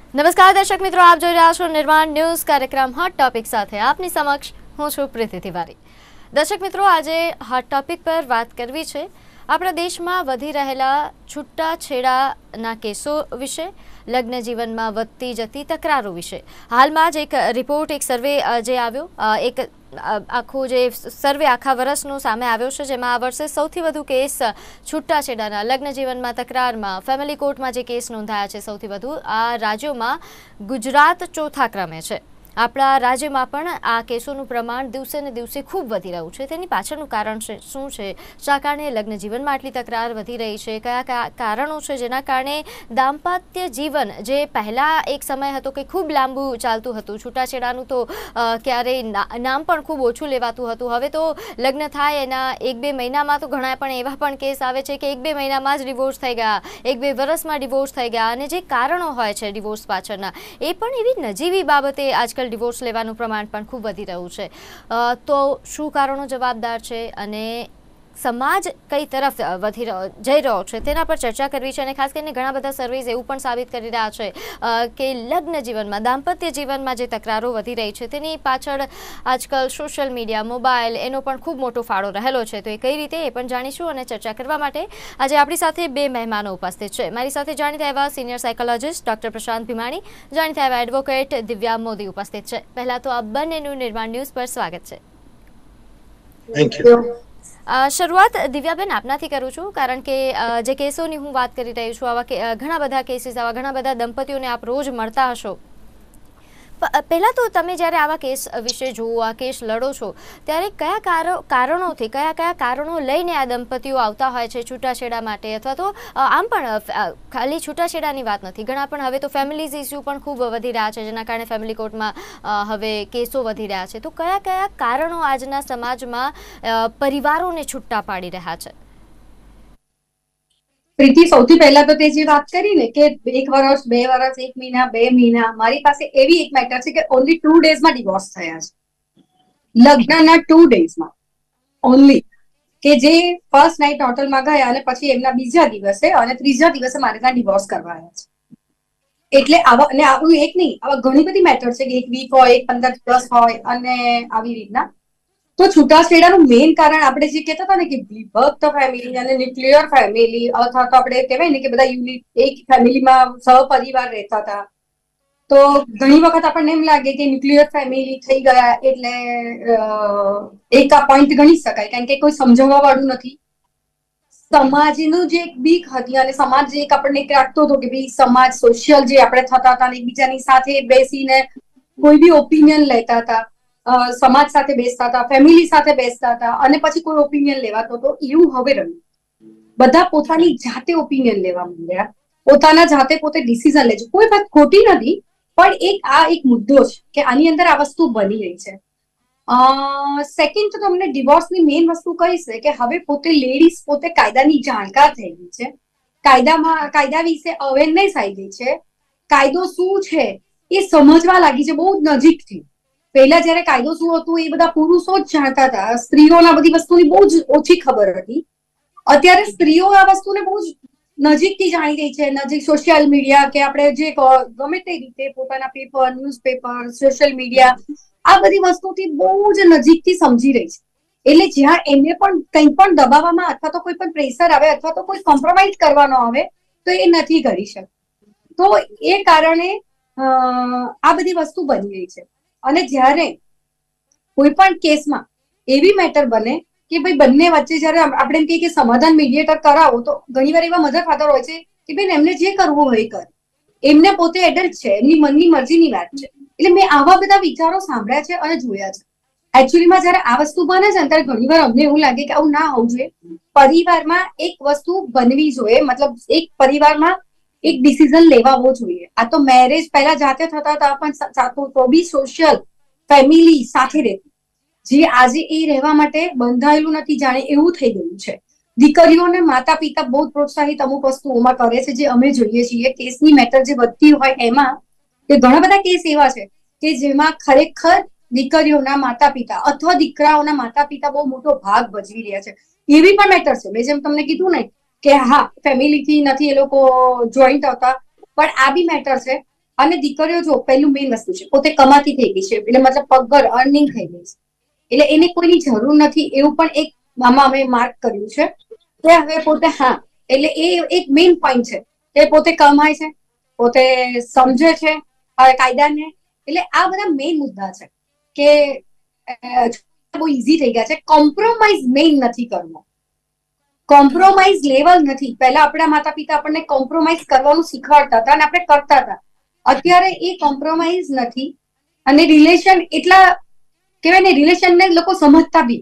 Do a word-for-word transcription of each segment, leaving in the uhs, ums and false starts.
નમસ્કાર દર્શક મિત્રો, આપ જોઈ રહ્યા છો નિર્માણ ન્યૂઝ કાર્યક્રમ હોટ ટોપિક સાથે. આપની સમક્ષ હું છું પ્રીતિ તિવારી. દર્શક મિત્રો, આજે હોટ ટોપિક પર વાત કરવી છે આપણા દેશમાં વધી રહેલા છૂટાછેડાના કેસો વિશે, લગ્ન જીવનમાં વધતી જતી તકરારો વિશે. હાલમાં જ એક રિપોર્ટ, એક સર્વે જે આવ્યો, એક આખું જે સર્વે આખા વર્ષનું સામે આવ્યો છે, જેમાં આ વર્ષે સૌથી વધુ કેસ છૂટાછેડાના, લગ્ન જીવનમાં તકરારમાં, ફેમિલી કોર્ટમાં જે કેસ નોંધાયા છે સૌથી વધુ આ રાજ્યોમાં ગુજરાત ચોથા ક્રમે છે. આપણા રાજ્યમાં પણ આ કેસોનું પ્રમાણ દિવસે ને દિવસે ખૂબ વધી રહ્યું છે. તેની પાછળનું કારણ છે શું છે? શા કારણે લગ્ન જીવનમાં આટલી તકરાર વધી રહી છે? કયા કારણો છે જેના કારણે દાંપત્ય જીવન, જે પહેલાં એક સમય હતો કે ખૂબ લાંબુ ચાલતું હતું, છૂટાછેડાનું તો ક્યારેય નામ પણ ખૂબ ઓછું લેવાતું હતું, હવે તો લગ્ન થાય એના એક બે મહિનામાં તો ઘણા પણ એવા પણ કેસ આવે છે કે એક બે મહિનામાં જ ડિવોર્સ થઈ ગયા, એક બે વર્ષમાં ડિવોર્સ થઈ ગયા. અને જે કારણો હોય છે ડિવોર્સ પાછળના, એ પણ એવી નજીવી બાબતે આજકાલ ડિવોર્સ લેવાનું પ્રમાણ પણ ખૂબ વધી રહ્યું છે. તો શું કારણો જવાબદાર છે અને સમાજ કઈ તરફ વધી રહ્યો જઈ રહ્યો છે તેના પર ચર્ચા કરવી છે. અને ખાસ કરીને ઘણા બધા સર્વેઝ એવું પણ સાબિત કરી રહ્યા છે કે લગ્ન જીવનમાં, દાંપત્ય જીવનમાં જે તકરારો વધી રહી છે તેની પાછળ આજકાલ સોશિયલ મીડિયા, મોબાઈલ એનો પણ ખૂબ મોટો ફાળો રહેલો છે. તો એ કઈ રીતે, એ પણ જાણીશું. અને ચર્ચા કરવા માટે આજે આપણી સાથે બે મહેમાનો ઉપસ્થિત છે. મારી સાથે જાણીતા એવા senior psychologist doctor Prashant Bhimani, જાણીતા એવા એડવોકેટ દિવ્યા મોદી ઉપસ્થિત છે. પહેલા તો આ બંનેનું નિર્માણ ન્યૂઝ પર સ્વાગત છે. Thank you. શરૂઆત દિવ્યાબેન આપનાથી કરું છું, કારણ કે જે કેસોની હું વાત કરી રહી છું, આવા ઘણા બધા કેસીસ, આવા ઘણા બધા દંપતીઓને આપ રોજ મળતા હશો. પહેલાં તો તમે જ્યારે આવા કેસ વિશે જુઓ, આ કેસ લડો છો, ત્યારે કયા કારણોથી, કયા કયા કારણો લઈને આ દંપતીઓ આવતા હોય છે છૂટાછેડા માટે? અથવા તો આમ પણ ખાલી છૂટાછેડાની વાત નથી, ઘણા પણ હવે તો ફેમિલીઝ ઇસ્યુ પણ ખૂબ વધી રહ્યા છે, જેના કારણે ફેમિલી કોર્ટમાં હવે કેસો વધી રહ્યા છે. તો કયા કયા કારણો આજના સમાજમાં પરિવારોને છૂટા પાડી રહ્યા છે? પ્રીતિ, સૌથી પહેલા તો તે જે વાત કરી ને કે એક વર્ષ, બે વર્ષ, એક મહિના, બે મહિના, મારી પાસે એવી એક મેટર છે કે ઓનલી ટુ ડેઝમાં ડિવોર્સ થયા છે. લગ્નના ટુ ડેઝમાં ઓનલી, કે જે ફર્સ્ટ નાઇટ હોટલમાં ગયા અને પછી એમના બીજા દિવસે અને ત્રીજા દિવસે મારે ત્યાં ડિવોર્સ કરવાયા છે. એટલે આવા, અને આવું એક નહીં, આવા ઘણી બધી મેટર છે કે એક વીક હોય, એક પંદર દિવસ હોય અને આવી રીતના. તો છૂટાછેડાનું મેઇન કારણ આપણે જે કહેતા હતા ને કે વિભક્ત ફેમિલી અને ન્યુક્લિયર ફેમિલી, અથવા તો આપણે કહેવાય ને કે બધા યુનિટ એક ફેમિલીમાં સહપરિવાર રહેતા હતા. તો ઘણી વખત આપણને એમ લાગે કે ન્યુક્લિયર ફેમિલી થઈ ગયા એટલે એક આ પોઈન્ટ ગણી શકાય, કારણ કે કોઈ સમજાવવા વાળું નથી. સમાજનું જે એક બીક હતી અને સમાજ જે એક આપણને એક રાખતો હતો કે ભાઈ સમાજ, સોશિયલ જે આપણે થતા હતા, એકબીજાની સાથે બેસીને કોઈ બી ઓપિનિયન લેતા હતા, સમાજ સાથે બેસતા હતા, ફેમિલી સાથે બેસતા હતા, અને પછી કોઈ ઓપિનિયન લેવાતો હતો. એવું હવે રહ્યું. બધા પોતાની જાતે ઓપિનિયન લેવા માંડ્યા, પોતાના જાતે પોતે ડિસિઝન લે છે. કોઈ વાત ખોટી નથી, પણ એક આ એક મુદ્દો છે કે આની અંદર આ વસ્તુ બની રહી છે. સેકન્ડ તો તમને ડિવોર્સની મેઇન વસ્તુ કહીશ કે હવે પોતે લેડીઝ પોતે કાયદાની જાણકાર થઈ ગઈ છે, કાયદામાં કાયદા વિશે અવેરનેસ આવી ગઈ છે, કાયદો શું છે એ સમજવા લાગી છે બહુ નજીકથી. પહેલા જયારે કાયદો શું હતું એ બધા પુરુષો જ જાણતા હતા, સ્ત્રીઓના બધી વસ્તુની બહુ જ ઓછી ખબર હતી. અત્યારે સ્ત્રીઓ આ વસ્તુને બહુ જ નજીકથી જાણી રહી છે. નજીક સોશિયલ મીડિયા કે આપણે જે ગમે તે રીતે પોતાના પેપર, ન્યૂઝપેપર, સોશિયલ મીડિયા, આ બધી વસ્તુથી બહુ જ નજીકથી સમજી રહી છે. એટલે જ્યાં એમને પણ કંઈ પણ દબાવવામાં અથવા તો કોઈ પણ પ્રેશર આવે અથવા તો કોઈ કોમ્પ્રોમાઇઝ કરવાનો આવે તો એ નથી કરી શકતા. તો એ કારણે આ બધી વસ્તુ બની રહી છે. અને જ્યારે કોઈ પણ કેસમાં એવી મેટર બને કે ભાઈ બંને વચ્ચે જયારે આપણે એમ કહીએ કે સમાધાન મીડિયેટર કરાવો, તો ઘણી વાર એવા મધર ફાધર હોય છે કે બેન એમને જે કરવું હોય એ કરે, એમને પોતે એડલ્ટ છે, એમની મનની મરજીની વાત છે. એટલે મેં આવા બધા વિચારો સાંભળ્યા છે અને જોયા છે. એકચ્યુઅલીમાં જયારે આ વસ્તુ બને છે ને ત્યારે ઘણી વાર અમને એવું લાગે કે આવું ના હોવું જોઈએ. પરિવારમાં એક વસ્તુ બનવી જોઈએ, મતલબ એક પરિવારમાં એક ડિસિઝન લેવાવો જોઈએ. આ તો મેરેજ પહેલા જાતે થતા હતા પણ તો બી સોશિયલ ફેમિલી સાથે રહેતી, જે આજે એ રહેવા માટે બંધાયેલું નથી, જાણે એવું થઈ ગયું છે. દીકરીઓને માતા પિતા બહુ પ્રોત્સાહિત અમુક વસ્તુઓમાં કરે છે, જે અમે જોઈએ છીએ. કેસની મેટર જે વધતી હોય એમાં કે ઘણા બધા કેસ એવા છે કે જેમાં ખરેખર દીકરીઓના માતા પિતા અથવા દીકરાઓના માતા પિતા બહુ મોટો ભાગ ભજવી રહ્યા છે. એવી પણ મેટર છે. મેં જેમ તમને કીધું ને કે હા ફેમિલીથી નથી એ લોકો જોઈન્ટ આવતા, પણ આ બી મેટર છે અને દીકરીઓ જો પેલું મેઇન વસ્તુ છે, પોતે કમાતી થઈ ગઈ છે, એટલે મતલબ પગભર અર્નિંગ થઈ ગઈ છે, એટલે એને કોઈની જરૂર નથી એવું પણ એક આમાં અમે માર્ક કર્યું છે કે હવે પોતે હા એટલે એ એક મેઇન પોઈન્ટ છે કે પોતે કમાય છે, પોતે સમજે છે કાયદાને, એટલે આ બધા મેઇન મુદ્દા છે કે બહુ ઈઝી થઈ ગયા છે. કોમ્પ્રોમાઇઝ મેઇન નથી કરવો, કોમ્પ્રોમાઇઝ લેવલ નથી. પહેલા આપણા માતા પિતા આપણને કોમ્પ્રોમાઇઝ કરવાનું શીખવાડતા હતા અને આપણે કરતા હતા. અત્યારે એ કોમ્પ્રોમાઇઝ નથી અને રિલેશન એટલા કહેવાય ને, રિલેશનને લોકો સમજતા બી.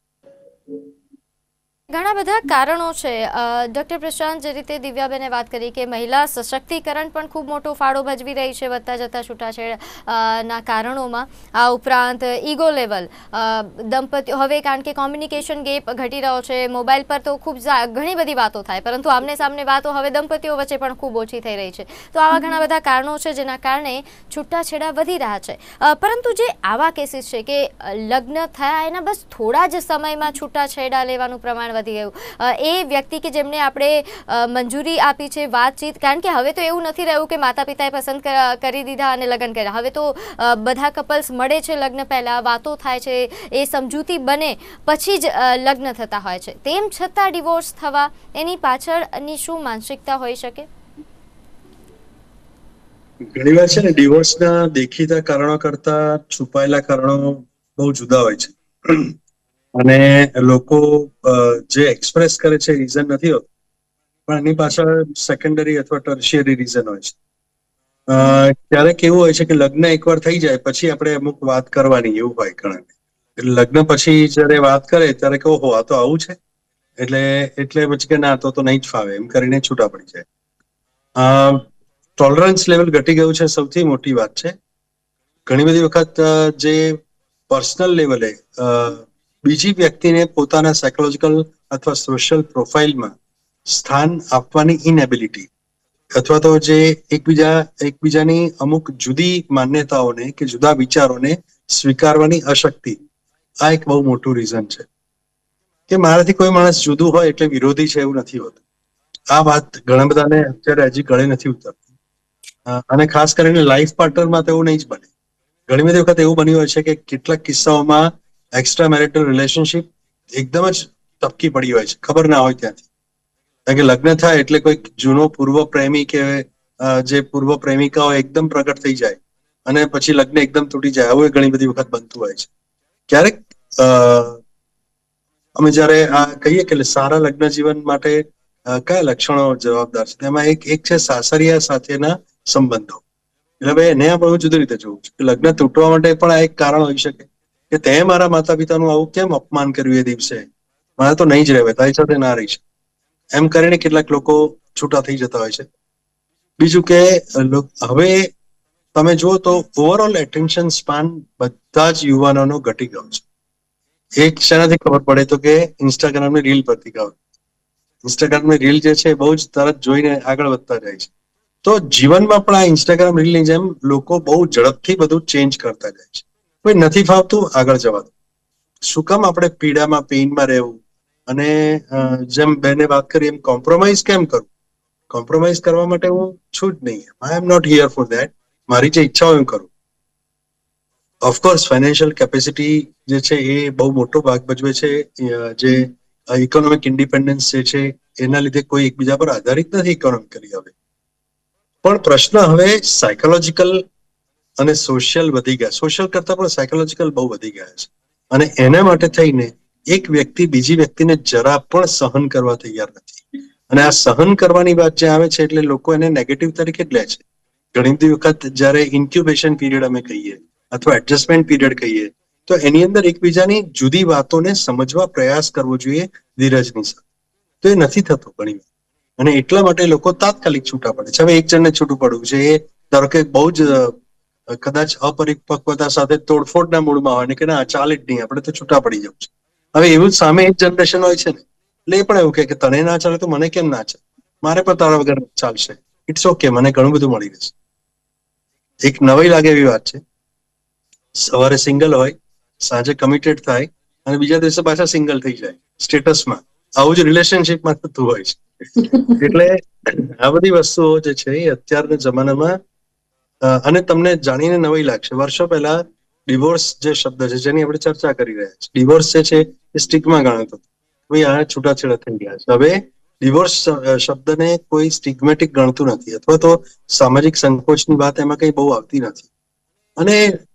ઘણા બધા કારણો છે. ડૉક્ટર પ્રશાંત, જે રીતે દિવ્યાબેને વાત કરી કે મહિલા સશક્તિકરણ પણ ખૂબ મોટો ફાળો ભજવી રહી છે વધતા જતા છૂટાછેડા ના કારણોમાં. આ ઉપરાંત ઈગો લેવલ, દંપતીઓ હવે કારણ કે કોમ્યુનિકેશન ગેપ ઘટી રહ્યો છે, મોબાઈલ પર તો ખૂબ ઘણી બધી વાતો થાય, પરંતુ આમને સામને વાતો હવે દંપતીઓ વચ્ચે પણ ખૂબ ઓછી થઈ રહી છે. તો આવા ઘણા બધા કારણો છે જેના કારણે છૂટાછેડા વધી રહ્યા છે. પરંતુ જે આવા કેસીસ છે કે લગ્ન થયા એના બસ થોડા જ સમયમાં છૂટાછેડા લેવાનું પ્રમાણ વધી ગયું, એ વ્યક્તિ કે જેમને આપણે મંજૂરી આપી છે વાતચીત, કારણ કે હવે તો એવું નથી રહ્યું કે માતા પિતાએ પસંદ કરી દીધા અને લગ્ન કર્યા. હવે તો બધા કપલ્સ મળે છે લગ્ન પહેલા, વાતો થાય છે, એ સમજૂતી બને પછી જ લગ્ન થતા હોય છે. તેમ છતાં ડિવોર્સ થવા એની પાછળની શું માનસિકતા હોઈ શકે? ઘણી વાર છે ને, ડિવોર્સના દેખીતા કારણો કરતા છુપાયેલા કારણો બહુ જુદા હોય છે અને લોકો જે એક્સપ્રેસ કરે છે રીઝન નથી હોતું, પણ એની પાછળ સેકન્ડરી અથવા ટર્શિયરી રીઝન હોય છે. ક્યારેક એવું હોય છે કે લગ્ન એકવાર થઈ જાય પછી આપણે અમુક વાત કરવાની એવું હોય ઘણા, એટલે લગ્ન પછી જયારે વાત કરે ત્યારે કહો હો આ તો આવું છે, એટલે એટલે પછી કે ના તો તો નહીં જ ફાવે એમ કરીને છૂટા પડી જાય. ટોલરન્સ લેવલ ઘટી ગયું છે, સૌથી મોટી વાત છે. ઘણી બધી વખત જે પર્સનલ લેવલે બીજી વ્યક્તિને પોતાના સાયકોલોજીકલ અથવા સોશિયલ પ્રોફાઇલમાં સ્થાન આપવાની ઇનએબિલિટી, અથવા તો જે એકબીજા એકબીજાની અમુક જુદી માન્યતાઓને કે જુદા વિચારોને સ્વીકારવાની અશક્તિ, આ એક બહુ મોટું રીઝન છે. કે મારાથી કોઈ માણસ જુદું હોય એટલે વિરોધી છે એવું નથી હોતું. આ વાત ઘણા બધાને અત્યારે હજી ગળે નથી ઉતરતી, અને ખાસ કરીને લાઈફ પાર્ટનરમાં તો એવું નહીં જ બને. ઘણી બધી વખત એવું બન્યું હોય છે કે કેટલાક કિસ્સાઓમાં એક્સ્ટ્રા મેરિટલ રિલેશનશિપ એકદમ જ ટપકી પડી હોય છે, ખબર ના હોય ત્યાંથી. કારણ કે લગ્ન થાય એટલે કોઈ જૂનો પૂર્વ પ્રેમી કે જે પૂર્વ પ્રેમિકા હોય એકદમ પ્રગટ થઈ જાય અને પછી લગ્ન એકદમ તૂટી જાય, આવું ઘણી બધી વખત બનતું હોય છે. ક્યારેક અમે જયારે આ કહીએ કે સારા લગ્ન જીવન માટે કયા લક્ષણો જવાબદાર છે, તેમાં એક એક છે સાસરિયા સાથેના સંબંધો. એટલે ભાઈ એને આપણે જુદી રીતે જોવું છે કે લગ્ન તૂટવા માટે પણ આ એક કારણ હોઈ શકે કે તે મારા માતા પિતાનું આવું કેમ અપમાન કર્યું એ દિવસે, મારે તો નહીં જ રહેવાય, તારી સાથે ના રહી છે, એમ કરીને કેટલાક લોકો છૂટા થઈ જતા હોય છે. બીજું કે હવે તમે જુઓ તો ઓવરઓલ એટેન્શન સ્પાન બધા જ યુવાનોનો ઘટી ગયો છે. એક શેનાથી ખબર પડે તો કે ઇન્સ્ટાગ્રામની રીલ પરથી ખબર. ઇન્સ્ટાગ્રામની રીલ જે છે બહુ જ તરત જોઈને આગળ વધતા જાય છે. તો જીવનમાં પણ આ ઇન્સ્ટાગ્રામ રીલની જેમ લોકો બહુ ઝડપથી બધું ચેન્જ કરતા જાય છે. કોઈ નથી ફાવતું આગળ જવાનું, શું કામ આપણે પીડામાં પેઇનમાં રહેવું, અને જેમ બેને વાત કરી એમ કોમ્પ્રોમાઇઝ કેમ કરવું? કોમ્પ્રોમાઇઝ કરવા માટે હું છું જ નહીં, I am not here for that. મારી જે ઈચ્છા હોય હું કરું. ઓફકોર્સ ફાઇનાન્શિયલ કેપેસિટી જે છે એ બહુ મોટો ભાગ ભજવે છે. જે ઇકોનોમિક ઇન્ડિપેન્ડન્સ જે છે એના લીધે કોઈ એકબીજા પર આધારિત નથી ઇકોનોમિકલી હવે. પણ પ્રશ્ન હવે સાયકોલોજીકલ અને સોશિયલ વધી ગયા, સોશિયલ કરતા પણ સાયકોલોજીકલ બહુ વધી ગયા છે. અને એના માટે થઈને એક વ્યક્તિ બીજી વ્યક્તિને જરા પણ સહન કરવા તૈયાર નથી. અને આ સહન કરવાની વાત જે આવે છે એટલે લોકો એને નેગેટિવ તરીકે જ લે છે. ઘણી બધી વખત જયારે ઇન્ક્યુબેશન પીરિયડ અમે કહીએ અથવા એડજસ્ટમેન્ટ પીરિયડ કહીએ તો એની અંદર એકબીજાની જુદી વાતોને સમજવા પ્રયાસ કરવો જોઈએ ધીરજની સાથે. તો એ નથી થતો ઘણી વાર, અને એટલા માટે લોકો તાત્કાલિક છૂટા પડે છે. હવે એક જણને છૂટું પડવું છે, એ ધારો કે બહુ જ કદાચ અપરિપક્વતા સાથે તોડફોડના મૂડમાં હોય ને કે ના ચાલે જ નહીં, આપણે તો છૂટા પડી જવું છે. હવે એવું સામે એક જનરેશન હોય છે ને, એટલે એ પણ એવું કે તને ના ચાલે તો મને કેમ ના ચાલે, મારે પણ તારા વગર ચાલશે, ઇટ્સ ઓકે, મને ઘણું બધું મળી રહેશે. એક નવાઈ લાગે એવી વાત છે, સવારે સિંગલ હોય, સાંજે કમિટેડ થાય અને બીજા દિવસે પાછા સિંગલ થઈ જાય સ્ટેટસમાં. આવું જ રિલેશનશિપમાં થતું હોય છે. એટલે આ બધી વસ્તુઓ જે છે એ અત્યારના જમાનામાં અને તમને જાણીને નવાઈ લાગશે, વર્ષો પહેલા ડિવોર્સ જે શબ્દ છે જેની આપણે ચર્ચા કરી રહ્યા છીએ, ડિવોર્સ જે છે એ સ્ટિગ્મા ગણાતો હતો, ભાઈ આ છૂટાછેડા થઈ ગયા છે. હવે ડિવોર્સ શબ્દને કોઈ સ્ટિગ્મેટિક ગણતું નથી, અથવા તો સામાજિક સંકોચની વાત એમાં કઈ બહુ આવતી નથી. અને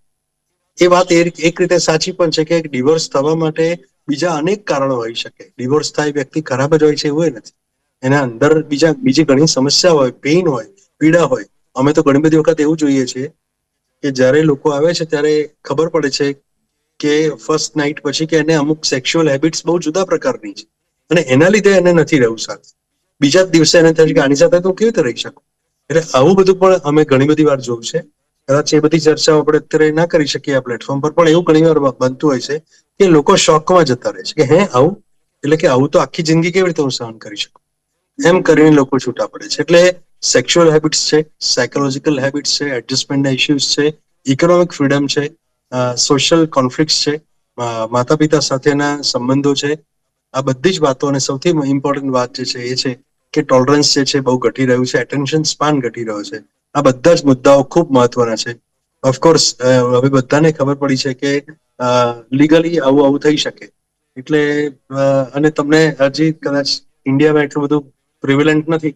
એ વાત એક રીતે સાચી પણ છે કે ડિવોર્સ થવા માટે બીજા અનેક કારણો હોઈ શકે. ડિવોર્સ થાય વ્યક્તિ ખરાબ જ હોય છે એવું નથી, એના અંદર બીજા બીજી ઘણી સમસ્યા હોય, પેઇન હોય, પીડા હોય. અમે તો ઘણી બધી વખત એવું જોઈએ છીએ કે જ્યારે લોકો આવે છે ત્યારે ખબર પડે છે કે ફર્સ્ટ નાઇટ પછી કે એને અમુક સેક્સ્યુઅલ હેબિટ્સ બહુ જુદા પ્રકારની છે અને એના લીધે એને નથી રહેવું સાથે. બીજા જ દિવસે એને થાય છે કે આની સાથે તો કેવી રીતે રહી શકું. એટલે આવું બધું પણ અમે ઘણી બધી વાર જોયું છે. કદાચ એ બધી ચર્ચાઓ આપણે અત્યારે ના કરી શકીએ આ પ્લેટફોર્મ પર, પણ એવું ઘણી વાર બનતું હોય છે કે લોકો શોકમાં જતા રહે છે કે હે આવું, એટલે કે આવું તો આખી જિંદગી કેવી રીતે હું સહન કરી શકું, એમ કરીને લોકો છૂટા પડે છે. એટલે સેક્સ્યુઅલ હેબિટ્સ છે, સાયકોલોજીકલ હેબિટ્સ છે, એડજસ્ટમેન્ટના ઇસ્યુઝ છે, ઇકોનોમિક ફ્રીડમ છે, સોશિયલ કોન્ફ્લિક્ટ છે, માતા પિતા સાથેના સંબંધો છે, આ બધી જ વાતો. અને સૌથી ઇમ્પોર્ટન્ટ વાત જે છે એ છે કે ટોલરન્સ જે છે બહુ ઘટી રહ્યું છે, એટેન્શન સ્પાન ઘટી રહ્યો છે. આ બધા જ મુદ્દાઓ ખૂબ મહત્વના છે. ઓફકોર્સ હવે બધાને ખબર પડી છે કે લીગલી આવું આવું થઈ શકે. એટલે અને તમને હજી કદાચ ઇન્ડિયામાં એટલું બધું પ્રિવેલન્ટ નથી,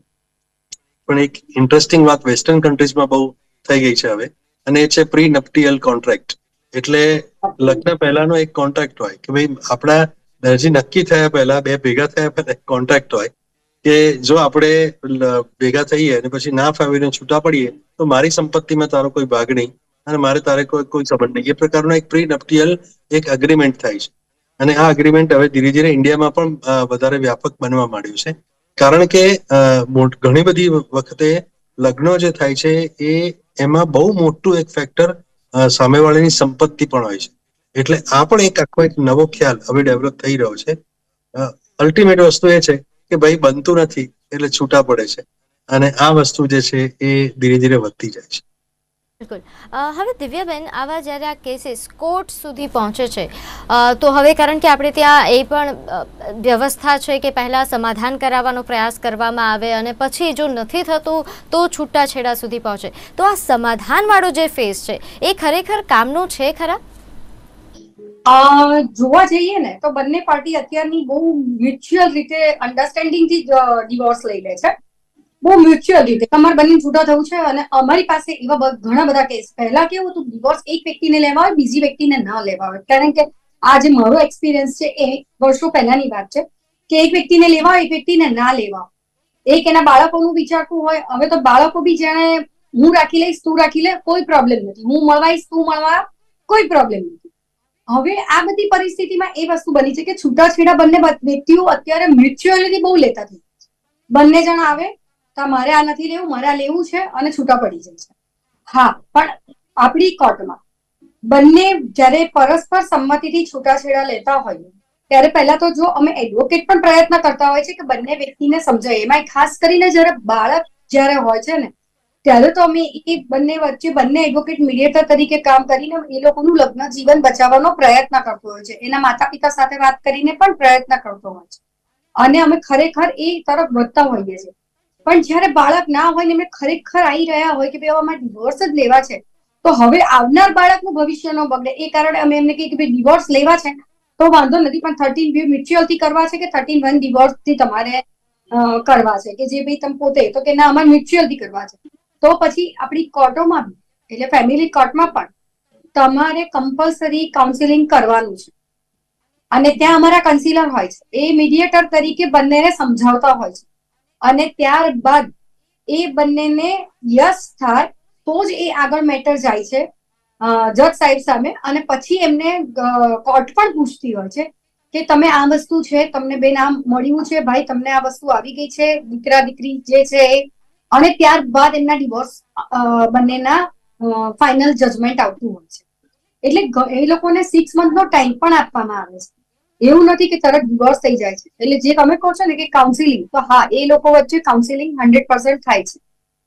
પણ એક ઇન્ટરેસ્ટિંગ વાત વેસ્ટર્ન કન્ટ્રીઝમાં બહુ થઈ ગઈ છે હવે, અને એ છે પ્રી નપ્ટિયલ કોન્ટ્રાક્ટ. એટલે લગ્ન પહેલાનો એક કોન્ટ્રાક્ટ હોય કે ભાઈ આપણા હજી નક્કી થયા પહેલા, બે ભેગા થયા પહેલા એક કોન્ટ્રાક્ટ હોય કે જો આપણે ભેગા થઈએ અને પછી ના ફાવીને છૂટા પડીએ તો મારી સંપત્તિમાં તારો કોઈ ભાગ નહીં અને મારે તારે કોઈ કોઈ સંબંધ નહીં. એ પ્રકારનો એક પ્રી નપ્ટિયલ એક અગ્રીમેન્ટ થાય છે. અને આ અગ્રીમેન્ટ હવે ધીરે ધીરે ઇન્ડિયામાં પણ વધારે વ્યાપક બનવા માંડ્યું છે. કારણ કે ઘણી બધી વખતે લગ્નો જે થાય છે એ એમાં બહુ મોટું એક ફેક્ટર સામેવાળાની સંપત્તિ પણ હોય છે. એટલે આ પણ એક આખો એક નવો ખ્યાલ હવે ડેવલપ થઈ રહ્યો છે. અલ્ટિમેટ વસ્તુ એ છે કે ભાઈ બનતું નથી એટલે છૂટા પડે છે, અને આ વસ્તુ જે છે એ ધીરે ધીરે વધતી જાય છે. બિલકુલ. હવે દિવ્યાબેન, આવા જ્યારે આ કેસીસ કોર્ટ સુધી પહોંચે છે તો હવે કારણ કે આપણે ત્યાં એ પણ વ્યવસ્થા છે કે પહેલા સમાધાન કરાવવાનો પ્રયાસ કરવામાં આવે અને પછી જો નથી થતું તો છૂટાછેડા સુધી પહોંચે, તો આ સમાધાનવાળો જે ફેઝ છે એ ખરેખર કામનું છે ખરા? જોવા જઈએ ને તો બંને પાર્ટી અત્યારની બહુ મ્યુચ્યુઅલ રીતે અન્ડરસ્ટેન્ડિંગથી ડિવોર્સ લઈ લે છે. બહુ મ્યુચ્યુઅલ રીતે તમારે બંને છૂટા થવું છે. અને અમારી પાસે એવા ઘણા બધા કેસ, પહેલા કેવું હતું ડિવોર્સ એક વ્યક્તિને લેવા હોય, બીજી વ્યક્તિને ન લેવા હોય. કારણ કે આ જે મારો એક્સપિરિયન્સ છે એ વર્ષો પહેલાની વાત છે કે એક વ્યક્તિને લેવા હોય, એક વ્યક્તિને ના લેવા હોય. એક એના બાળકોનું વિચારતું હોય. હવે તો બાળકો બી જાણે હું રાખી લઈશ, તું રાખી લે, કોઈ પ્રોબ્લેમ નથી. હું મળવાઈશ, તું મળવા, કોઈ પ્રોબ્લેમ નથી. હવે આ બધી પરિસ્થિતિમાં એ વસ્તુ બની છે કે છૂટાછેડા બંને વ્યક્તિઓ અત્યારે મ્યુચ્યુઅલી બહુ લેતા થઈ ગયા છે. બંને જણ આવે તો મારે આ નથી લેવું, મારે આ લેવું છે, અને છૂટા પડી જાય છે. હા, પણ આપણી કોર્ટમાં બંને જયારે પરસ્પર સંમતિથી છૂટાછેડા લેતા હોઈએ ત્યારે પહેલા તો જો અમે એડવોકેટ પણ પ્રયત્ન કરતા હોય છે કે બંને વ્યક્તિને સમજાય. એમાં ખાસ કરીને જયારે બાળક જયારે હોય છે ને ત્યારે તો અમે એ બંને વચ્ચે બંને એડવોકેટ મીડિયેટર તરીકે કામ કરીને એ લોકોનું લગ્ન જીવન બચાવવાનો પ્રયત્ન કરતો હોય છે. એના માતા પિતા સાથે વાત કરીને પણ પ્રયત્ન કરતો હોય છે, અને અમે ખરેખર એ તરફ વધતા હોઈએ છીએ. પણ જયારે બાળક ના હોય ને એમને ખરેખર આવી રહ્યા હોય કે ભાઈ અમારે ડિવોર્સ જ લેવા છે, તો હવે આવનાર બાળકનું ભવિષ્ય ન બગડે એ કારણે અમે એમને કહીએ કે ભાઈ ડિવોર્સ લેવા છે તો વાંધો નથી, પણ થર્ટીન વ્યૂ મ્યુચ્યુઅલ થી કરવા છે કે થર્ટીન વન ડિવોર્સ થી તમારે કરવા છે કે જે ભાઈ તમે પોતે તો કે ના અમારે મ્યુચ્યુઅલ થી કરવા છે. તો પછી આપણી કોર્ટોમાં બી એટલે ફેમિલી કોર્ટમાં પણ તમારે કમ્પલસરી કાઉન્સિલિંગ કરવાનું છે. અને ત્યાં અમારા કન્સિલર હોય છે, એ મીડિયેટર તરીકે બંનેને સમજાવતા હોય છે. અને ત્યારબાદ એ બંનેને યસ થાય તો જ એ આગળ મેટર જાય છે જજ સાહેબ સામે. અને પછી એમને કોર્ટ પણ પૂછતી હોય છે કે તમે આ વસ્તુ છે, તમને બેન આ મળ્યું છે, ભાઈ તમને આ વસ્તુ આવી ગઈ છે, દીકરા દીકરી જે છે એ. અને ત્યારબાદ એમના ડિવોર્સ બંનેના ફાઇનલ જજમેન્ટ આવતું હોય છે. એટલે એ લોકોને સિક્સ મંથ નો ટાઈમ પણ આપવામાં આવે છે. એવું નથી કે તરત ડિવોર્સ થઈ જાય છે. એટલે જે તમે કહો છો ને કે કાઉન્સિલિંગ, તો હા એ લોકો વચ્ચે કાઉન્સિલિંગ હંડ્રેડ પર્સન્ટ થાય છે.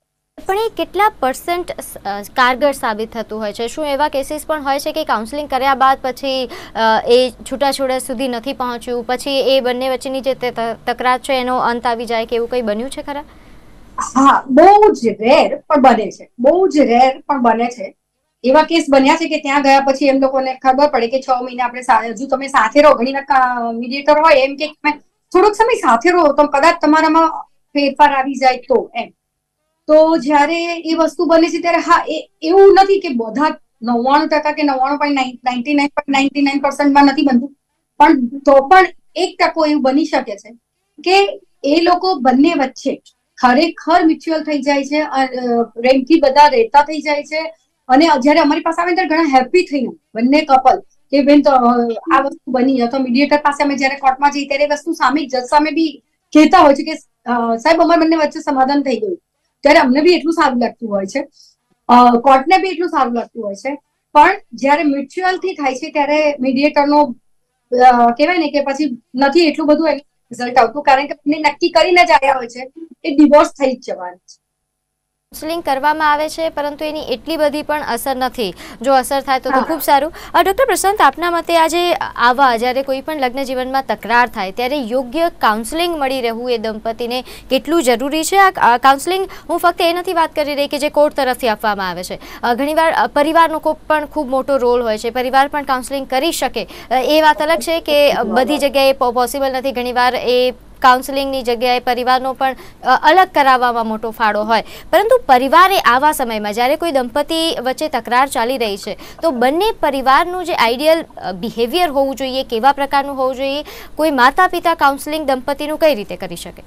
પણ એ કેટલા પર્સન્ટ કારગર સાબિત થતું હોય છે? શું એવા કેસીસ પણ હોય છે કે કાઉન્સેલિંગ કર્યા બાદ પછી એ છૂટાછેડા સુધી નથી પહોંચ્યું, પછી એ બંને વચ્ચેની જે તકરાર છે એનો અંત આવી જાય કે એવું કંઈ બન્યું છે ખરા? હા, બહુ જ રેર પણ બને છે, બહુ જ રેર પણ બને છે. એવા કેસ બન્યા છે કે ત્યાં ગયા પછી એમ લોકોને ખબર પડે કે છ મહિના આપણે હજુ તમે સાથે રહો. ઘણી વાર મીડિયેટર હોય એમ કે તમે થોડોક સમય સાથે રહો તો કદાચ તમારામાં ફેરફાર આવી જાય તો એમ. તો જયારે એ વસ્તુ બને છે ત્યારે હા, એ એવું નથી કે બધા નવ્વાણું ટકા કે નવ્વાણું point ninety nine ninety nine પર્સન્ટમાં નથી બનતું, પણ તો પણ એક ટકો એવું બની શકે છે કે એ લોકો બંને વચ્ચે ખરેખર મ્યુચ્યુઅલ થઈ જાય છે, પ્રેમથી બધા રહેતા થઈ જાય છે. અને જયારે અમારી પાસે આવે ત્યારે ઘણા હેપી થઈને બંને કપલ કે બેન તો આ વસ્તુ બની અથવા મીડિયેટર પાસે અમે જયારે કોર્ટમાં જઈએ ત્યારે વસ્તુ સામે જજ સામે બી કહેતા હોય છે કે સાહેબ અમારા બંને વચ્ચે સમાધાન થઈ ગયું. ત્યારે અમને બી એટલું સારું લાગતું હોય છે, કોર્ટને બી એટલું સારું લાગતું હોય છે. પણ જયારે મ્યુચ્યુઅલ થી થાય છે ત્યારે મીડિયેટર નો કહેવાય ને કે પછી નથી એટલું બધું રિઝલ્ટ આવતું, કારણ કે નક્કી કરીને જ આવ્યા હોય છે એ ડિવોર્સ થઈ જ જવાનું છે. કાઉન્સેલિંગ કરવામાં આવે છે પરંતુ એની એટલી બધી પણ અસર નથી. જો અસર થાય તો તો ખૂબ સારું. ડૉક્ટર પ્રશાંત, આપના મતે આજે આવા જ્યારે કોઈ પણ લગ્ન જીવનમાં તકરાર થાય ત્યારે યોગ્ય કાઉન્સેલિંગ મળી રહેવું એ દંપતીને કેટલું જરૂરી છે? આ કાઉન્સેલિંગ હું ફક્ત એ નથી વાત કરી રહી કે જે કોર્ટ તરફથી આપવામાં આવે છે. ઘણીવાર પરિવારનો પણ ખૂબ મોટો રોલ હોય છે. પરિવાર પણ કાઉન્સેલિંગ કરી શકે એ વાત અલગ છે કે બધી જગ્યાએ પોસિબલ નથી. ઘણીવાર એ કાઉન્સેલિંગની જગ્યાએ પરિવારનો પણ અલગ કરાવવામાં મોટો ફાળો હોય. પરંતુ પરિવારે આવા સમયમાં જ્યારે કોઈ દંપતી વચ્ચે તકરાર ચાલી રહી છે તો બંને પરિવારનું જે આઈડિયલ બિહેવિયર હોવું જોઈએ, કેવા પ્રકારનું હોવું જોઈએ, કોઈ માતા પિતા કાઉન્સેલિંગ દંપતીનું કઈ રીતે કરી શકે?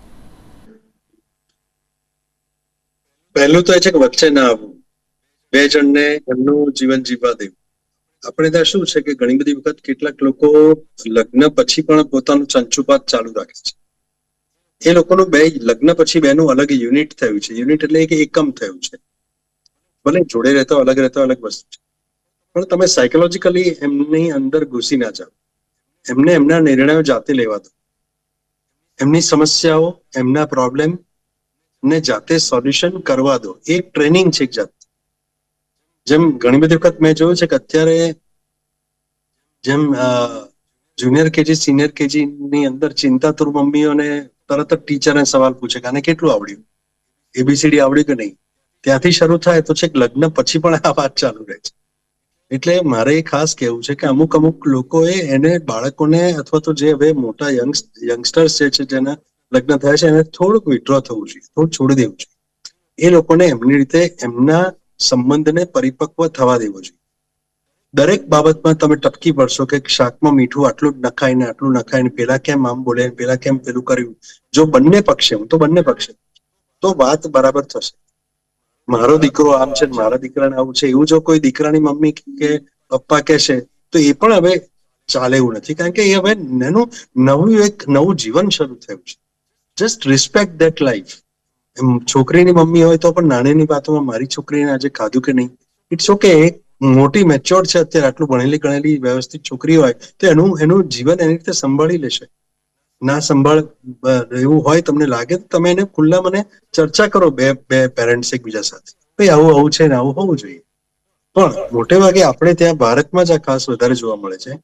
પહેલું તો એ છે કે વચ્ચે ના આવવું, બે જણને એમનું જીવન જીવવા દેવું. આપણે ત્યાં શું છે કે ઘણી બધી વખત કેટલાક લોકો લગ્ન પછી પણ પોતાનું ચંચુપાત ચાલુ રાખે છે. એ લોકોનું બે લગ્ન પછી બેનું અલગ યુનિટ થયું છે. યુનિટ એટલે કે એકમ થયું છે. ભલે જોડે રહેતા અલગ રહેતા અલગ વસ્તુ છે, પણ તમે સાયકોલોજીકલી એમની અંદર ઘૂસી ના જાઓ. એમને એમના નિર્ણયો જાતે લેવા દો. એમની સમસ્યાઓ, એમના પ્રોબ્લેમ ને જાતે સોલ્યુશન કરવા દો. એ ટ્રેનિંગ છે એક જાત. જેમ ઘણી બધી વખત મેં જોયું છે કે અત્યારે જેમ જુનિયર કેજી સિનિયર કેજી ની અંદર ચિંતાતુર મમ્મીઓને તરત જ ટીચરને સવાલ પૂછે કે આને કેટલું આવડ્યું, એબીસીડી આવડ્યું કે નહીં. ત્યાંથી શરૂ થાય તો છે લગ્ન પછી પણ આ વાત ચાલુ રહે છે. એટલે મારે એ ખાસ કહેવું છે કે અમુક અમુક લોકોએ એને બાળકોને અથવા તો જે હવે મોટા યંગ યંગસ્ટર્સ જે છે જેના લગ્ન થયા છે એને થોડુંક વિડ્રો થવું જોઈએ, થોડું છોડી દેવું જોઈએ. એ લોકોને એમની રીતે એમના સંબંધને પરિપક્વ થવા દેવો જોઈએ. દરેક બાબતમાં તમે ટપકી પડશો કે શાકમાં મીઠું આટલું જ નખાય ને આટલું નખાય ને પેલા કેમ આમ બોલે, પેલા કેમ પેલું કર્યું. જો બંને પક્ષે, હું તો બંને પક્ષે, તો વાત બરાબર થશે. મારો દીકરો આમ છે, મારા દીકરાને આવું છે, એવું જો કોઈ દીકરાની મમ્મી કે પપ્પા કહેશે તો એ પણ હવે ચાલે એવું નથી. કારણ કે એ હવે એનું નવું એક નવું જીવન શરૂ થયું છે. Just respect that life. એમ છોકરીની મમ્મી હોય તો પણ નાનીની વાતોમાં મારી છોકરીને આજે ખાધું કે નહીં, ઇટ્સ ઓકે. મોટી મેચ્યોર છે અત્યારે, આટલું ભણેલી ગણેલી વ્યવસ્થિત છોકરી હોય તો એનું એનું જીવન એની રીતે સંભાળી લેશે. ના સંભાળ એવું હોય તમને લાગે તો તમે એને ખુલ્લા મને ચર્ચા કરો બે બે પેરેન્ટ્સ એકબીજા સાથે, ભાઈ આવું આવું છે ને આવું હોવું જોઈએ. પણ મોટે ભાગે આપણે ત્યાં ભારતમાં જ આ ખાસ વધારે જોવા મળે છે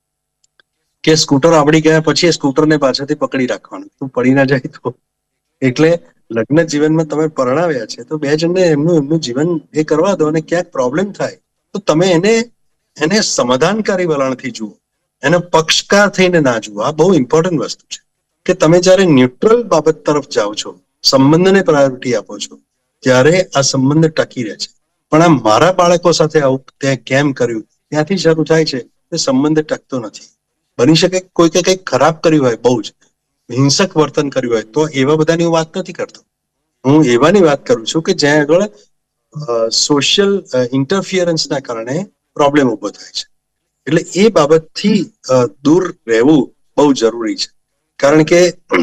કે સ્કૂટર આવડી ગયા પછી સ્કૂટરને પાછળથી પકડી રાખવાનું, તું પડી ના જાય તો. એટલે લગ્ન જીવનમાં તમે પરણાવ્યા છે તો બે જણને એમનું એમનું જીવન એ કરવા દો. અને ક્યાંક પ્રોબ્લેમ થાય તો તમે એને એને સમાધાનકારી વલણથી જુઓ, એને પક્ષકાર થઈને ના જુઓ. આ બહુ ઇમ્પોર્ટન્ટ વસ્તુ છે કે તમે જયારે ન્યુટ્રલ બાબત તરફ જાઓ છો, સંબંધને પ્રાયોરિટી આપો છો, ત્યારે આ સંબંધ ટકી રહે છે. પણ આ મારા બાળકો સાથે આવું તે કેમ કર્યું ત્યાંથી શરૂ થાય છે તે સંબંધ ટકતો નથી. બની શકે કોઈ કે કંઈક ખરાબ કર્યું હોય, બહુ જ હિંસક વર્તન કર્યું હોય, તો એવા બધાની હું વાત નથી કરતો. હું એવાની વાત કરું છું કે જ્યાં આગળ સોશિયલ ઇન્ટરફિયરન્સના કારણે પ્રોબ્લેમ ઉભો થાય છે. એટલે એ બાબતથી દૂર રહેવું બહુ જરૂરી છે. કારણ કે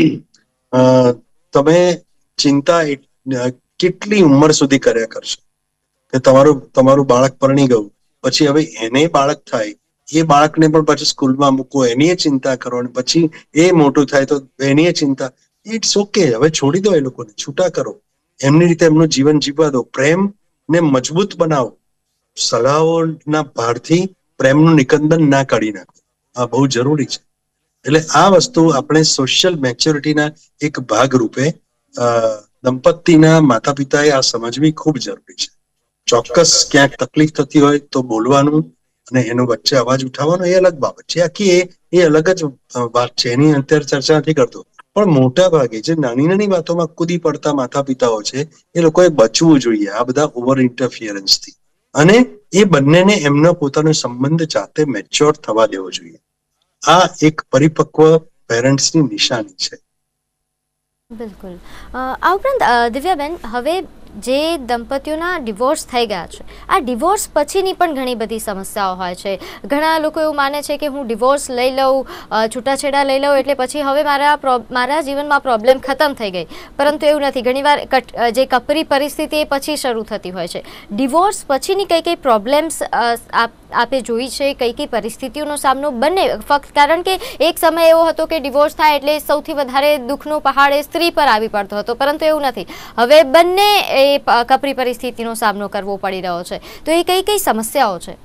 તમે ચિંતા કેટલી ઉંમર સુધી કર્યા કરશો કે તમારું તમારું બાળક પરણી ગયું પછી હવે એને બાળક થાય, એ બાળકને પણ પછી સ્કૂલમાં મૂકો, એની ચિંતા કરો, અને પછી એ મોટું થાય તો એની ચિંતા. ઇટ્સ ઓકે, હવે છોડી દો, એ લોકોને છૂટા કરો, એમની રીતે એમનું જીવન જીવવા દો. પ્રેમ ને મજબૂત બનાવો. સલાહોના ભારથી પ્રેમનું નિકંદન ના કાઢી નાખો. આ બહુ જરૂરી છે. એટલે આ વસ્તુ આપણે સોશિયલ મેચ્યોરિટીના એક ભાગ રૂપે દંપતીના માતા પિતાએ આ સમજવી ખૂબ જરૂરી છે. ચોક્કસ ક્યાંક તકલીફ થતી હોય તો બોલવાનું અને એનો વચ્ચે અવાજ ઉઠાવવાનો એ અલગ બાબત છે. આખી એ એ અલગ જ વાત છે, એની અત્યારે ચર્ચા નથી કરતો. પણ મોટા ભાગે જે નાની નાની વાતોમાં કૂદી પડતા માતા પિતાઓ છે એ લોકોએ બચવું જોઈએ આ બધા ઓવર ઇન્ટરફિયરન્સથી, અને એ બંનેને એમનો પોતાનો સંબંધ જાતે મેચ્યોર થવા દેવો જોઈએ. આ એક પરિપક્વ પેરેન્ટ્સની નિશાની છે. બિલકુલ. આ ઉપરાંત દિવ્યાબેન, હવે જે દંપતીઓના ડિવોર્સ થઈ ગયા છે, આ ડિવોર્સ પછીની પણ ઘણી બધી સમસ્યાઓ હોય છે. ઘણા લોકો એવું માને છે કે હું ડિવોર્સ લઈ લઉં, છૂટાછેડા લઈ લઉં એટલે પછી હવે મારા મારા જીવનમાં પ્રોબ્લેમ ખતમ થઈ ગઈ, પરંતુ એવું નથી. ઘણીવાર જે કપરી પરિસ્થિતિ એ પછી શરૂ થતી હોય છે. ડિવોર્સ પછીની કઈ કઈ પ્રોબ્લેમ્સ આપે જોઈ છે, કઈ કઈ પરિસ્થિતિઓનો સામનો બંને, ફક્ત કારણ કે એક સમય એવો હતો કે ડિવોર્સ થાય એટલે સૌથી વધારે દુઃખનો પહાડ એ સ્ત્રી પર આવી પડતો હતો, પરંતુ એવું નથી. હવે બંને એ કપરી પરિસ્થિતિનો સામનો કરવો પડી રહ્યો છે. તો એ કઈ કઈ સમસ્યાઓ છે?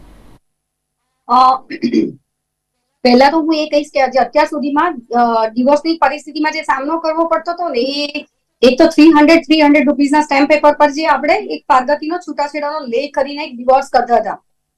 પહેલા તો હું એ કહીશ કે અત્યાર સુધીમાં ડિવોર્સની પરિસ્થિતિમાં જે સામનો કરવો પડતો હતો ને, એ એક તો થ્રી હંડ્રેડ થ્રી હંડ્રેડ રૂપીઝના સ્ટેમ્પ પેપર પર જે આપણે એક પારગતીનો છૂટાછેડાનો લેખ કરીને એક ડિવોર્સ કરતા હતા.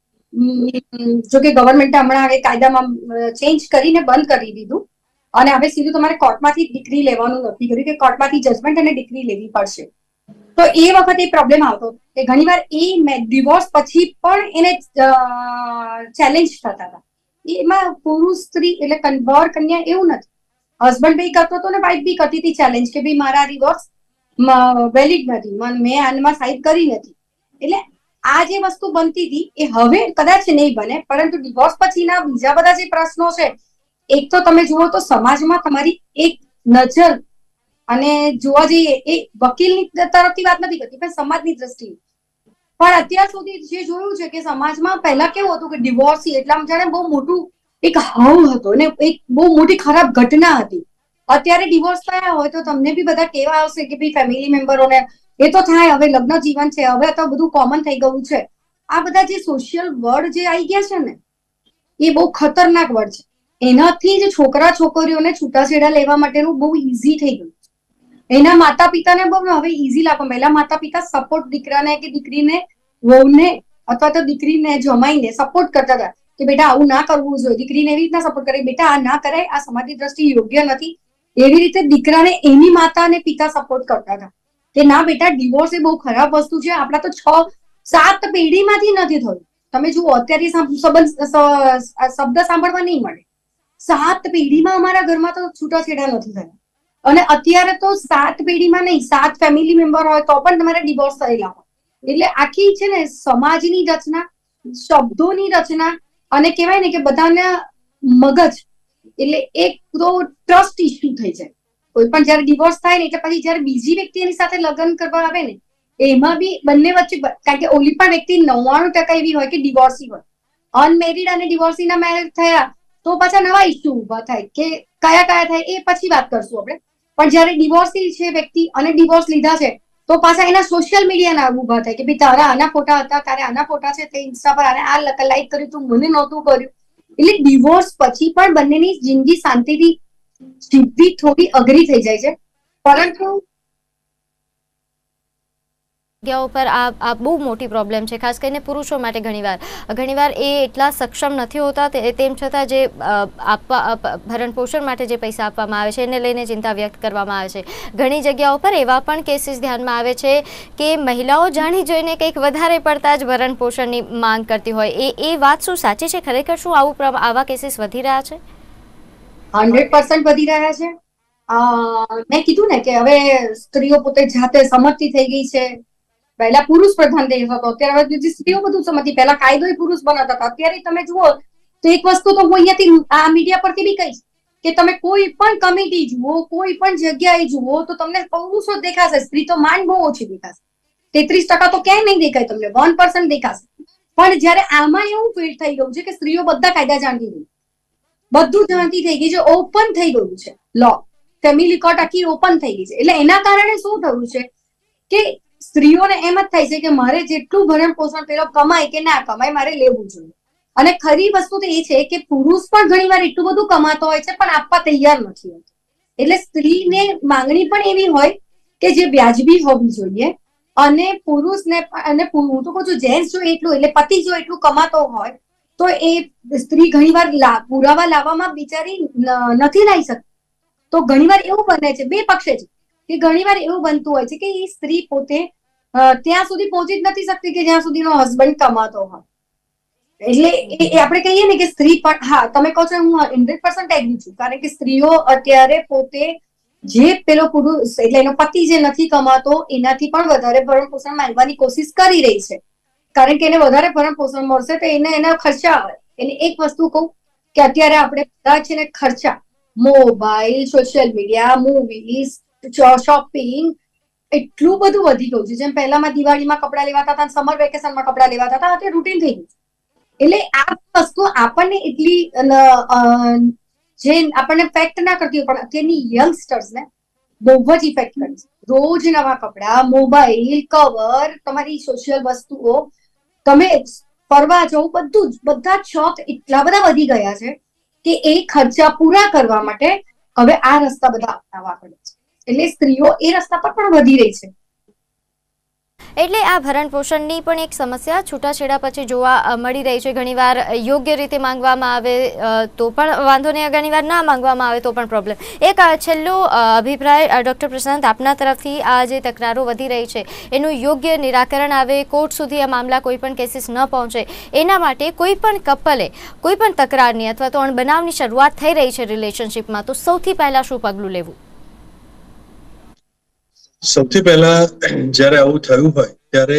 જો કે ગવર્મેન્ટે હમણાં હવે કાયદામાં ચેન્જ કરીને બંધ કરી દીધું, અને હવે સીધું તમારે કોર્ટમાંથી ડિગ્રી લેવાનું નક્કી કર્યું કે કોર્ટમાંથી જજમેન્ટ અને ડિગ્રી લેવી પડશે. તો એ વખતે પ્રોબ્લેમ આવતો કે ઘણીવાર એ ડિવોર્સ પછી પણ એને ચેલેન્જ થતા હતા. એમાં પુરુષ સ્ત્રી એટલે વર કન્યા એવું નથી, હસબન્ડ બી કરતો હતો ને વાઇફ બી કરતી હતી ચેલેન્જ કે ભાઈ મારા ડિવોર્સ વેલિડ નથી, મેં આનમાં સાઇન કરી નથી. એટલે આ જે વસ્તુ બનતી હતી એ હવે કદાચ નહીં બને, પરંતુ ડિવોર્સ પછીના બીજા બધા જે પ્રશ્નો છે, એક તો તમે જુઓ તો સમાજમાં તમારી એક નજર, અને જોવા જઈએ એ વકીલની તરફથી વાત નથી કરતી પણ સમાજની દ્રષ્ટિએ પણ અત્યાર સુધી જે જોયું છે કે સમાજમાં પહેલા કેવું હતું કે ડિવોર્સી એટલે જાણે બહુ મોટું એક હવ હતો ને એક બહુ મોટી ખરાબ ઘટના હતી. અત્યારે ડિવોર્સ થયા હોય તો તમને બી બધા કેવા આવશે કે ભાઈ ફેમિલી મેમ્બરોને એ તો થાય, હવે લગ્ન જીવન છે, હવે તો બધું કોમન થઈ ગયું છે. આ બધા જે સોશિયલ વર્ડ જે આવી ગયા છે ને એ બહુ ખતરનાક વર્ડ છે. એનાથી જ છોકરા છોકરીઓને છૂટાછેડા લેવા માટેનું બહુ ઈઝી થઈ ગયું. એના માતા પિતાને બહુ હવે ઈઝી લાગે. પહેલા માતા પિતા સપોર્ટ દીકરાને કે દીકરીને, વહુને અથવા તો દીકરીને જમાઈને સપોર્ટ કરતા હતા કે બેટા આવું ના કરવું જોઈએ. દીકરીને એવી રીતના સપોર્ટ કરે બેટા આ ના કરાય, આ સમાજની દ્રષ્ટિએ યોગ્ય નથી. એવી રીતે દીકરાને એની માતા અને પિતા સપોર્ટ કરતા હતા કે ના બેટા ડિવોર્સ એ બહુ ખરાબ વસ્તુ છે. આપણા તો છ સાત પેઢીમાંથી નથી થયું. તમે જુઓ અત્યારે શબ્દ સાંભળવા નહીં મળે, સાત પેઢીમાં અમારા ઘરમાં તો છૂટાછેડા નથી થયા. અને અત્યારે તો સાત પેઢીમાં નહીં, સાત ફેમિલી મેમ્બર હોય તો પણ તમારે ડિવોર્સ થયેલા હોય. એટલે આખી છે ને સમાજની રચના, શબ્દોની રચના, અને કહેવાય ને કે બધાના મગજ, એટલે એક તો ટ્રસ્ટ ઇસ્યુ થઈ જાય. કોઈ પણ જયારે ડિવોર્સ થાય ને એટલે પછી જયારે બીજી વ્યક્તિ એની સાથે લગ્ન કરવા આવે ને એમાં બી બંને વચ્ચે, કારણ કે ઓલી પણ વ્યક્તિ નવ્વાણું ટકા એવી હોય કે ડિવોર્સી હોય. અનમેરિડ અને ડિવોર્સીના મેરેજ થયા તો પાછા નવા ઇસ્યુ ઉભા થાય કે કયા કયા થાય એ પછી વાત કરશું આપણે. પણ જયારે ડિવોર્સી છે વ્યક્તિ અને ડિવોર્સ લીધા છે તો પાછા એના સોશિયલ મીડિયાના ઉભા થાય કે ભાઈ તારા આના ફોટા હતા, તારે આના ફોટા છે, તે ઇન્સ્ટા પર આને આ લાઈક કર્યું, તું મને નહોતું કર્યું. એટલે ડિવોર્સ પછી પણ બંનેની જિંદગી શાંતિથી જીવવી થોડી અઘરી થઈ જાય છે. પરંતુ જગ્યાઓ પર આ આ બહુ મોટી પ્રોબ્લેમ છે, ખાસ કરીને પુરુષો માટે. ઘણીવાર ઘણીવાર એ એટલા સક્ષમ નથી હોતા, તેમ છતાં જે આપવા ભરણ પોષણ માટે જે પૈસા આપવામાં આવે છે એને લઈને ચિંતા વ્યક્ત કરવામાં આવે છે. ઘણી જગ્યાઓ પર એવા પણ કેસીસ ધ્યાનમાં આવે છે કે મહિલાઓ જાણી જોઈને કંઈક વધારે પડતા જ ભરણ પોષણની માંગ કરતી હોય. એ એ વાત શું સાચી છે ખરેખર? શું આવું આવા કેસીસ વધી રહ્યા છે? હંડ્રેડ પર્સન્ટ વધી રહ્યા છે. મેં કીધું ને કે હવે સ્ત્રીઓ પોતે જાતે સમજતી થઈ ગઈ છે. પહેલા પુરુષ પ્રધાન દેશ હતો, અત્યારે હવે સ્ત્રીઓ બધું સમજતી. પહેલા કાયદો પુરુષ બનાવતા હતા, અત્યારે તમે જુઓ તો એક વસ્તુ તો હું અહીંયાથી આ મીડિયા પરથી બી કહીશ કે તમે કોઈ પણ કમિટી જુઓ, કોઈ પણ જગ્યાએ જુઓ તો તમને પુરુષો દેખાશે, સ્ત્રી તો માંડ બહુ ઓછી દેખાશે. તેત્રીસ ટકા તો ક્યાંય નહીં દેખાય તમને, વન પર્સન્ટ દેખાશે. પણ જયારે આમાં એવું ફીલ થઈ ગયું છે કે સ્ત્રીઓ બધા કાયદા જાણતી ગઈ, બધું જાણતી થઈ ગઈ છે, ઓપન થઈ ગયું છે લો, ફેમિલી કોર્ટ આખી ઓપન થઈ ગઈ છે. એટલે એના કારણે શું થયું છે કે સ્ત્રીઓને એમ જ થાય છે કે મારે જેટલું ભરણ પોષણ પેલો કમાય કે ના કમાય મારે લેવું જોઈએ. અને ખરી વસ્તુ તો એ છે કે પુરુષ પણ ઘણી વાર એટલું બધું કમાતો હોય છે પણ આપવા તૈયાર નથી હોતો. એટલે સ્ત્રીને માંગણી પણ એવી હોય કે જે વ્યાજબી હોવી જોઈએ, અને પુરુષને અને હું તો કહું છું જેન્ટ્સ જો એટલું એટલે પતિ જો એટલું કમાતો હોય તો એ સ્ત્રી ઘણીવાર પુરાવા લાવવામાં બિચારી નથી લાવી શકતી. તો ઘણીવાર એવું બને છે, બે પક્ષે છે, કે ઘણીવાર એવું બનતું હોય છે કે એ સ્ત્રી પોતે ત્યાં સુધી પહોંચી જ નથી શકતી કે જ્યાં સુધીનો હસબન્ડ કમાતો હોય. એટલે એ આપણે કહીએ ને કે સ્ત્રી પણ, હા તમે કહો છો, હું હંડ્રેડ પર્સન્ટ એગ્રી છું, કારણ કે સ્ત્રીઓ અત્યારે પોતે જે પેલો પુરુષ એટલે એનો પતિ જે નથી કમાતો એનાથી પણ વધારે ભરણ પોષણ માંગવાની કોશિશ કરી રહી છે, કારણ કે એને વધારે ભરણ પોષણ મળશે તો એને એના ખર્ચા આવે. એને એક વસ્તુ કહું કે અત્યારે આપણે બધા છે ને ખર્ચા, mobile, social media, movies, shopping એટલું બધું વધી ગયું છે. જેમ પહેલામાં દિવાળીમાં કપડા લેવાતા હતા, સમર વેકેશનમાં કપડા લેવાતા હતા, અત્યારે રૂટીન થઈ ગયું. એટલે આ વસ્તુ આપણને એટલી જે આપણને ફેક્ટ ના કરતી હોય પણ અત્યારની યંગસ્ટર્સને બહુ જ ઇફેક્ટ કરે છે. રોજ નવા કપડા, મોબાઈલ, કવર, તમારી સોશિયલ વસ્તુઓ, તમે ફરવા જવું, બધું જ બધા શોખ એટલા બધા વધી ગયા છે કે એ ખર્ચા પૂરા કરવા માટે હવે આ રસ્તા બધા અપનાવવા પડે છે. એટલે સ્ત્રીઓ એ રસ્તા પર પણ વધી રહી છે. એટલે આ ભરણ પોષણની પણ એક સમસ્યા છૂટાછેડા પછી જોવા મળી રહી છે. ઘણીવાર યોગ્ય રીતે માંગવામાં આવે તો પણ વાંધો નહીં, ઘણીવાર ના માંગવામાં આવે તો પણ પ્રોબ્લેમ. એક છેલ્લો અભિપ્રાય ડૉક્ટર પ્રશાંત, આપના તરફથી આ જે તકરારો વધી રહી છે એનું યોગ્ય નિરાકરણ આવે, કોર્ટ સુધી આ મામલા કોઈ પણ કેસીસ ન પહોંચે, એના માટે કોઈ પણ કપલે કોઈ પણ તકરારની અથવા તો અણબનાવની શરૂઆત થઈ રહી છે રિલેશનશિપમાં, તો સૌથી પહેલા શું પગલું લેવું? સૌથી પહેલા જયારે આવું થયું હોય ત્યારે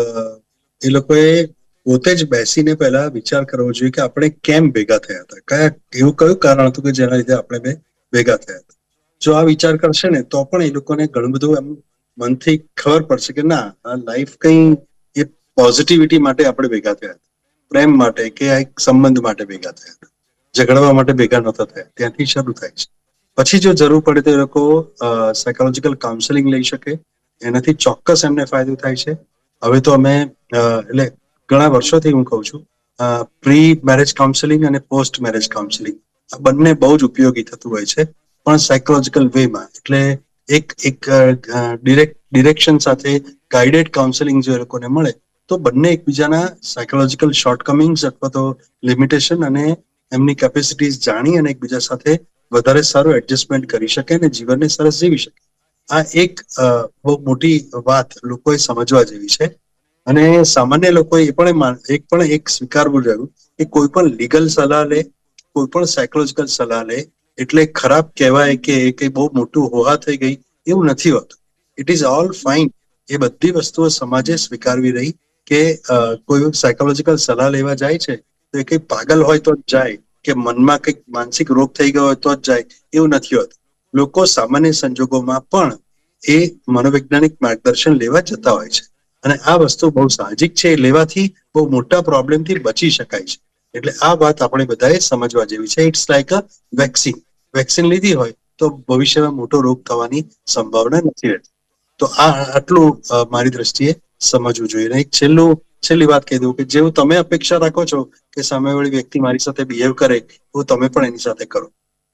એ લોકોએ પોતે જ બેસીને પહેલા વિચાર કરવો જોઈએ કે આપણે કેમ ભેગા થયા હતા, કયા એવું કયું કારણ હતું કે જેના લીધે આપણે બે ભેગા થયા હતા. જો આ વિચાર કરશે ને તો પણ એ લોકોને ઘણું બધું એમ મનથી ખબર પડશે કે ના, આ લાઈફ કઈ એ પોઝિટિવિટી માટે આપણે ભેગા થયા હતા, પ્રેમ માટે કે આ એક સંબંધ માટે ભેગા થયા હતા, ઝઘડવા માટે ભેગા નહોતા થયા. ત્યાંથી શરૂ થાય છે. પછી જો જરૂર પડે તો એ લોકો સાયકોલોજીકલ કાઉન્સેલિંગ લઈ શકે, એનાથી ચોક્કસ એમને ફાયદો થાય છે. હવે તો અમે એટલે ઘણા વર્ષોથી હું કહું છું, પ્રી મેરેજ કાઉન્સેલિંગ અને પોસ્ટ મેરેજ કાઉન્સેલિંગ આ બંને બહુ જ ઉપયોગી થતું હોય છે, પણ સાયકોલોજીકલ વેમાં. એટલે એક એક ડિરેક્ટ ડિરેક્શન સાથે ગાઈડેડ કાઉન્સેલિંગ જો એ લોકોને મળે તો બંને એકબીજાના સાયકોલોજીકલ શોર્ટકમિંગ્સ અથવા તો લિમિટેશન અને એમની કેપેસિટીઝ જાણી અને એકબીજા સાથે વધારે સારું એડજસ્ટમેન્ટ કરી શકે અને જીવનને સરસ જીવી શકે. આ એક બહુ મોટી વાત લોકોએ સમજવા જેવી છે. અને સામાન્ય લોકોએ એ પણ એક પણ એક સ્વીકારવું રહ્યું કે કોઈ પણ લીગલ સલાહ લે, કોઈ પણ સાયકોલોજીકલ સલાહ લે એટલે ખરાબ કહેવાય કે એ કઈ બહુ મોટું હોવા થઈ ગઈ એવું નથી હોતું. It is all fine. એ બધી વસ્તુઓ સમાજે સ્વીકારવી રહી કે કોઈ સાયકોલોજીકલ સલાહ લેવા જાય છે તો એ કઈ પાગલ હોય તો જ જાય કે મનમાં કંઈક માનસિક રોગ થઈ ગયો હોય તો જ જાય, એવું નથી હોતું. લોકો સામાન્ય સંજોગોમાં પણ એ મનોવૈજ્ઞાનિક માર્ગદર્શન લેવા જતા હોય છે અને આ વસ્તુ બહુ સાહજિક છે. લેવાથી બહુ મોટા પ્રોબ્લેમથી બચી શકાય છે. એટલે આ વાત આપણે બધાએ સમજવા જેવી છે. It's like a vaccine. Vaccine લીધી હોય તો ભવિષ્યમાં મોટો રોગ થવાની સંભાવના નથી રહેતી. તો આ આટલું મારી દ્રષ્ટિએ સમજવું જોઈએ. એક છેલ્લું છેલ્લી વાત કહી દઉં કે જેવું તમે અપેક્ષા રાખો છો કે સામેવાળી વ્યક્તિ મારી સાથે બિહેવ કરે એવું તમે પણ એની સાથે કરો.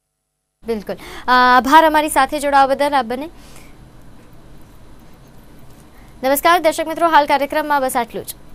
બિલકુલ. આભાર અમારી સાથે જોડાવા બદલ આપ બંને. નમસ્કાર દર્શક મિત્રો, હાલ કાર્યક્રમમાં બસ આટલું જ.